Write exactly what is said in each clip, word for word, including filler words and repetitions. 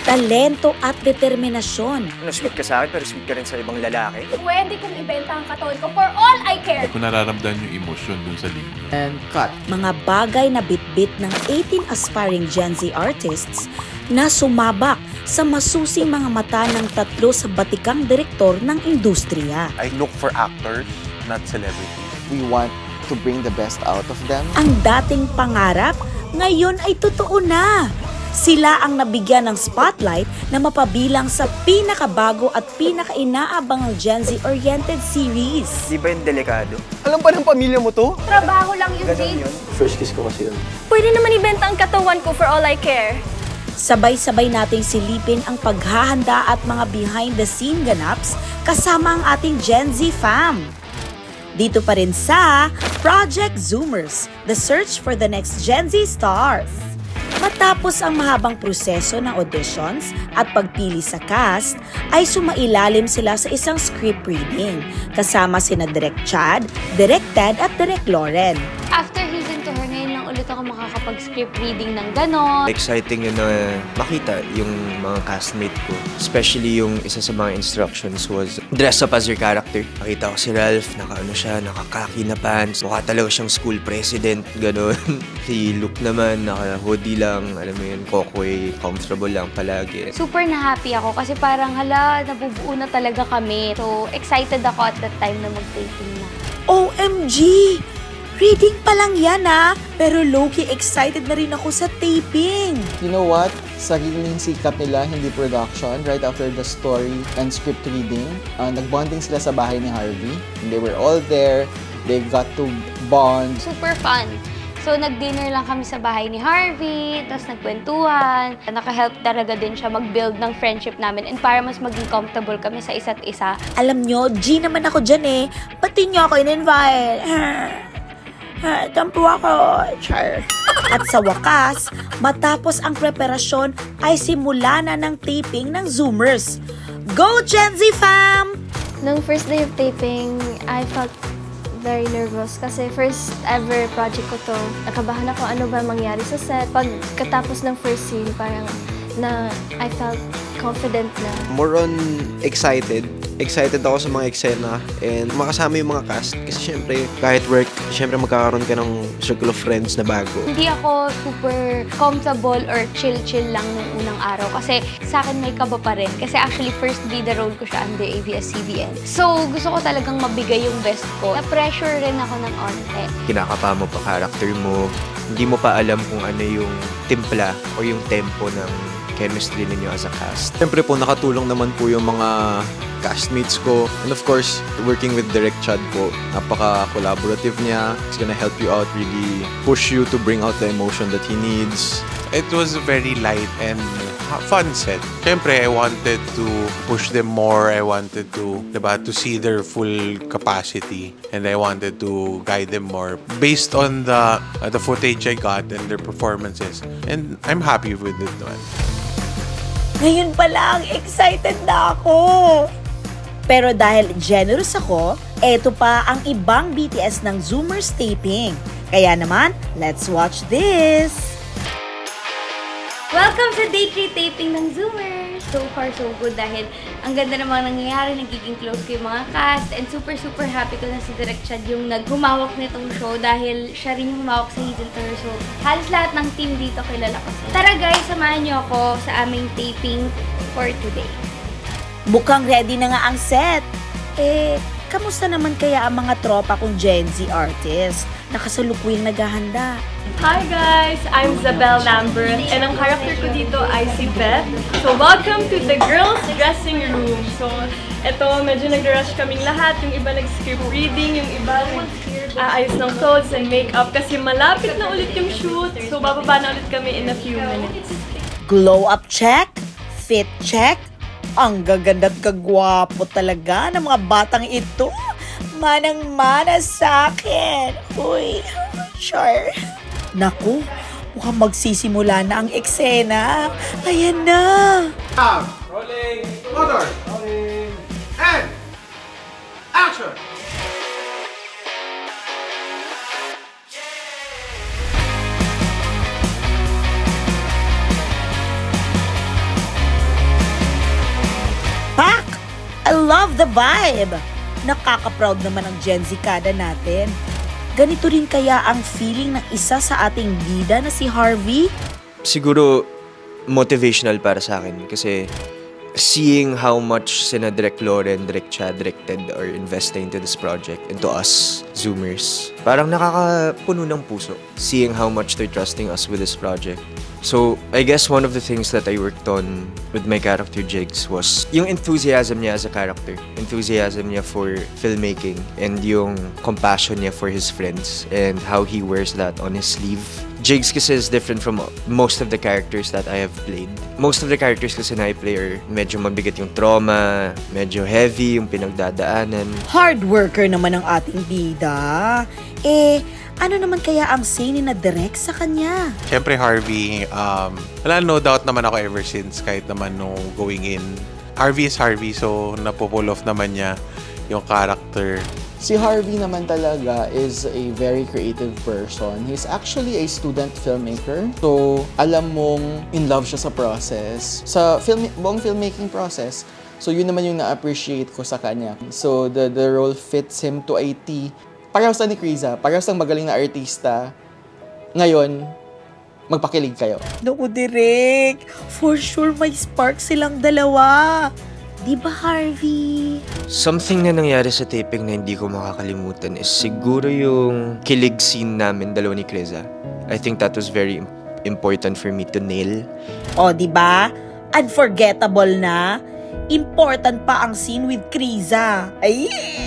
talento at determinasyon. Ano, sweet ka sa akin pero sweet ka rin sa ibang lalaki? Pwede kong ibenta ang katawan ko for all I care. Kung nararamdaman yung emosyon dun sa linya. And cut. Mga bagay na bitbit ng eighteen aspiring Gen Z artists na sumabak sa masusing mga mata ng tatlo sa batikang direktor ng industriya. I look for actors, not celebrities. We want to bring the best out of them. Ang dating pangarap, ngayon ay totoo na. Sila ang nabigyan ng spotlight na mapabilang sa pinakabago at pinaka-inaabangang Gen Z-oriented series. Di ba yung delikado? Alam pa ng pamilya mo to? Trabaho lang yung Jiggs. First kiss ko kasi yun. Pwede naman ibenta ang katawan ko for all I care. Sabay-sabay nating silipin ang paghahanda at mga behind-the-scene ganaps kasama ang ating Gen Z fam. Dito pa rin sa Project Zoomers, the search for the next Gen Z stars. Matapos ang mahabang proseso ng auditions at pagpili sa cast, ay sumailalim sila sa isang script reading, kasama sina Direk Chad, Direk Ted at Direk Lauren. After He's Into Her, ngayon lang ulit ako makakapag-script reading ng ganon. Exciting yun na makita yung mga castmate ko. Especially yung isa sa mga instructions was dress up as your character. Nakita ko si Ralph, naka-ano siya, nakakaki na pants. Mukha talaga siyang school president, gano'n. Si Luke naman, naka-hoodie lang, alam mo yun, kokoy, comfortable lang palagi. Super na-happy ako kasi parang hala, nabubuo na talaga kami. So, excited ako at that time na mag-taping na. O M G! Reading pa lang yan ah! Pero low-key excited na rin ako sa taping. You know what? Sariling sikap nila, hindi production. Right after the story and script reading, uh, nagbonding sila sa bahay ni Harvey. And they were all there. They got to bond. Super fun. So, nag-dinner lang kami sa bahay ni Harvey, tapos nagkwentuhan. Naka-help talaga din siya mag-build ng friendship namin and para mas maging comfortable kami sa isa't isa. Alam nyo, G naman ako dyan eh. Pati nyo ako in-invite. Tampo ako. Char. At sa wakas, matapos ang preparasyon ay simula na ng taping ng Zoomers. Go Gen Z fam! Nung first day of taping, I felt very nervous kasi first ever project ko to. Nakabahan ako ano ba mangyari sa set. Pagkatapos ng first scene, parang na I felt confident na. More on excited. Excited ako sa mga eksena and makasama yung mga cast. Kasi syempre, kahit work, syempre magkakaroon ka ng circle of friends na bago. Hindi ako super comfortable or chill-chill lang nung unang araw kasi sa akin may kaba pa rin. Kasi actually, first bida role ko siya under A B S C B N. So, gusto ko talagang mabigay yung best ko. Na-pressure rin ako ng onte. Kinakapa mo pa character mo. Hindi mo pa alam kung ano yung timpla o yung tempo ng chemistry ninyo as a cast. Siyempre po, nakatulong naman po yung mga castmates ko. And of course, working with Direk Chad po, napaka-collaborative niya. He's gonna help you out, really push you to bring out the emotion that he needs. It was a very light and fun set. Siyempre, I wanted to push them more. I wanted to, diba, to see their full capacity. And I wanted to guide them more based on the uh, the footage I got and their performances. And I'm happy with it naman. Ngayon pa lang, excited na ako! Pero dahil generous ako, eto pa ang ibang B T S ng Zoomers taping. Kaya naman, let's watch this! Welcome sa day three taping ng Zoomers! So far, so good dahil ang ganda ng mga nangyayari, nagiging close ko yung mga cast and super super happy ko na si Direk Chad yung naghumawak nitong show dahil siya rin yung humawak sa He's Into Her. So, halos lahat ng team dito kilala ko. Tara guys, samahan niyo ako sa aming taping for today. Mukhang ready na nga ang set. Eh, kamusta naman kaya ang mga tropa kong Gen Z artist na kasalukuyang naghahanda? Hi guys! I'm Zabel, Lamberth, and ang character ko dito ay si Beth. So, welcome to the girls' dressing room. So, eto, medyo nag-rush kaming lahat. Yung iba nag-script reading, yung iba nag-aayos ng clothes and makeup kasi malapit na ulit yung shoot. So, bababa na ulit kami in a few minutes. Glow up check, fit check. Ang gaganda at kagwapo talaga ng mga batang ito. Manang-mana sa akin. Uy, sure. Naku, mukhang magsisimula na ang eksena. Ayan na. Rolling, motor. Rolling, and action. I love the vibe! Nakaka-proud naman ang Gen Z kada natin. Ganito rin kaya ang feeling ng isa sa ating bida na si Harvey? Siguro motivational para sa akin kasi seeing how much sina Direk Loren, Direk Chad, Direk Ted are investing into this project, into us, Zoomers. Parang nakakapuno ng puso seeing how much they're trusting us with this project. So, I guess one of the things that I worked on with my character Jiggs was yung enthusiasm niya as a character. Enthusiasm niya for filmmaking and yung compassion niya for his friends and how he wears that on his sleeve. Jiggs kasi is different from most of the characters that I have played. Most of the characters kasi na I play are medyo mabigat yung trauma, medyo heavy yung pinagdadaanan. Hard worker naman ang ating bida. Eh, ano naman kaya ang say ni na Direk sa kanya? Siyempre, Harvey, um, wala, no doubt naman ako ever since, kahit naman no going in. Harvey is Harvey, so napo-pull off naman niya yung character. Si Harvey naman talaga is a very creative person. He's actually a student filmmaker. So, alam mong in love siya sa process. Sa film, buong filmmaking process. So, yun naman yung na-appreciate ko sa kanya. So, the, the role fits him to a T. Parehas na ni Criza. Parehas ng magaling na artista. Ngayon, magpakilig kayo. Naku, Direk. For sure may spark silang dalawa. Di ba, Harvey? Something na nangyari sa taping na hindi ko makakalimutan is siguro yung kilig scene namin dalawa ni Criza. I think that was very important for me to nail. O, di ba? Unforgettable na. Important pa ang scene with Criza. Ay!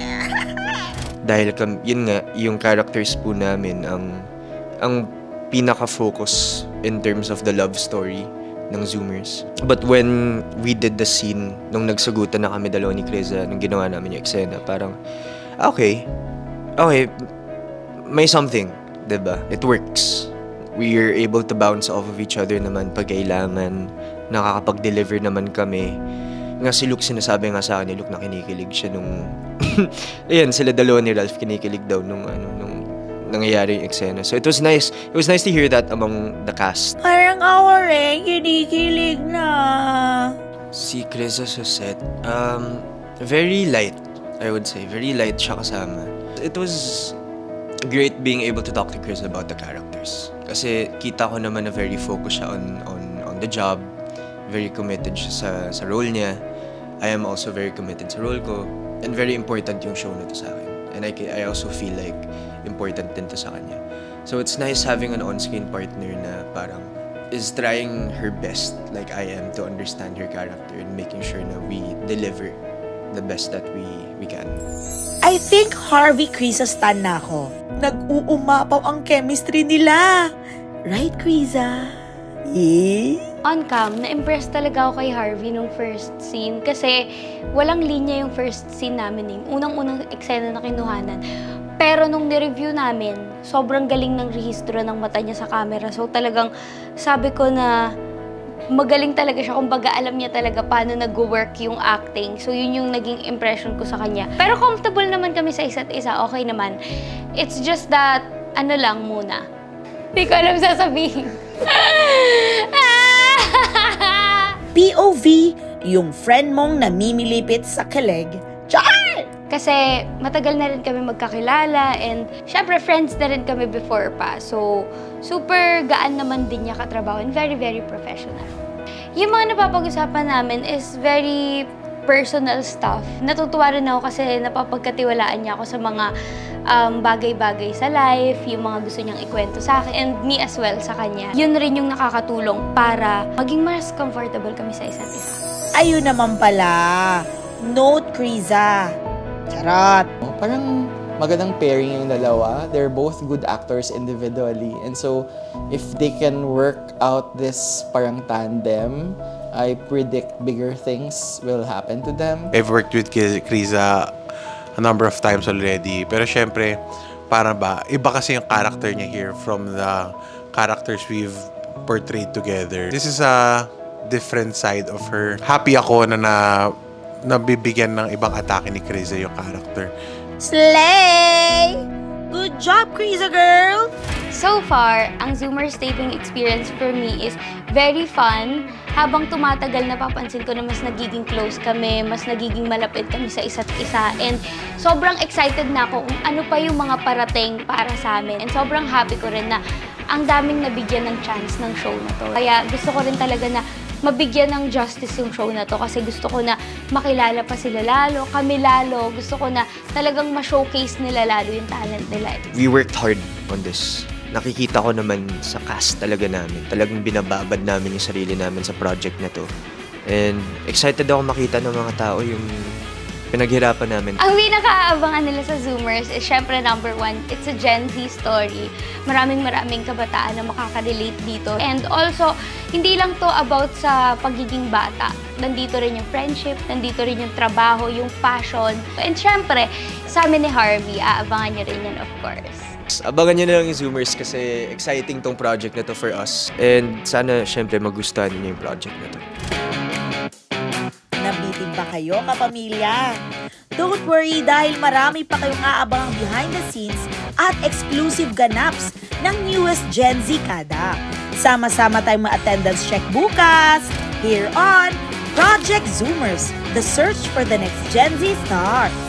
Dahil yun nga, yung characters po namin ang ang pinaka-focus in terms of the love story ng Zoomers. But when we did the scene, nung nagsagutan na kami dalawa ni Criza, nung ginawa namin yung eksena, parang, okay, okay, may something, diba? It works. We are able to bounce off of each other naman pag kailangan, nakakapag-deliver naman kami. Nga si Luke, sinasabi nga sa akin ni Luke na kinikilig siya nung, ayan, sila dalawa ni Ralph kinikilig daw nung, ano, nung, nangyayari yung eksena. So it was nice. It was nice to hear that among the cast. Parang ako rin, kinikilig na. Si Criza sa set, um, very light, I would say. Very light siya kasama. It was great being able to talk to Criza about the characters. Kasi kita ko naman na very focused siya on, on, on the job. Very committed siya sa, sa role niya. I am also very committed sa role ko. And very important yung show na to sa akin. And I, I also feel like important din to sa kanya. So it's nice having an on-screen partner na parang is trying her best like I am to understand her character and making sure na we deliver the best that we we can. I think Harvey Criza stan na ako. Nag-uumapaw ang chemistry nila. Right, Criza? Eh? On cam, na-impress talaga ako kay Harvey nung first scene kasi walang linya yung first scene namin eh. Unang-unang eksena na kinuhanan. Pero nung ni-review namin, sobrang galing ng rehistro ng mata niya sa camera. So talagang sabi ko na magaling talaga siya. Kumbaga alam niya talaga paano nag-work yung acting. So yun yung naging impression ko sa kanya. Pero comfortable naman kami sa isa't isa. Okay naman. It's just that, ano lang muna. Hindi ko alam sasabihin. P O V, yung friend mong namimilipit sa kilig. Char! Kasi matagal na rin kami magkakilala and syempre friends na rin kami before pa. So, super gaan naman din niya katrabaho and very, very professional. Yung mga napapag-usapan namin is very personal stuff. Natutuwa rin ako kasi napapagkatiwalaan niya ako sa mga um, bagay-bagay sa life, yung mga gusto niyang ikwento sa akin, and me as well sa kanya. Yun rin yung nakakatulong para maging mas comfortable kami sa isa't isa. Ayun naman pala. Note, Criza. Charot! Oh, parang magandang pairing yung dalawa. They're both good actors individually. And so, if they can work out this parang tandem, I predict bigger things will happen to them. I've worked with Criza a number of times already. Pero syempre, para ba, iba kasi yung character niya here from the characters we've portrayed together. This is a different side of her. Happy ako na na nabibigyan ng ibang atake ni Criza yung character. Slay! Good job, Criza girl! So far, ang Zoomers taping experience for me is very fun. Habang tumatagal, napapansin ko na mas nagiging close kami, mas nagiging malapit kami sa isa't isa. And sobrang excited na ako kung ano pa yung mga parating para sa amin. And sobrang happy ko rin na ang daming nabigyan ng chance ng show na to. Kaya gusto ko rin talaga na mabigyan ng justice yung show na to kasi gusto ko na makilala pa sila lalo, kami lalo. Gusto ko na talagang ma-showcase nila lalo yung talent nila. We worked hard on this. Nakikita ko naman sa cast talaga namin. Talagang binababad namin yung sarili namin sa project na to. And excited ako makita ng mga tao yung pinaghirapan namin. Ang pinaka-aabangan nila sa Zoomers is syempre number one, it's a Gen Z story. Maraming maraming kabataan na makaka-relate dito. And also, hindi lang to about sa pagiging bata. Nandito rin yung friendship, nandito rin yung trabaho, yung passion. And syempre, sa amin ni Harvey, aabangan niyo rin yan of course. Abangan nyo na lang yung Zoomers kasi exciting tong project na to for us. And sana, syempre, magustuhan niyo yung project na to. Nabitin ba kayo, kapamilya? Don't worry dahil marami pa kayong aabangang behind the scenes at exclusive ganaps ng newest Gen Z kada. Sama-sama tayong ma-attendance check bukas, here on Project Zoomers, the search for the next Gen Z star.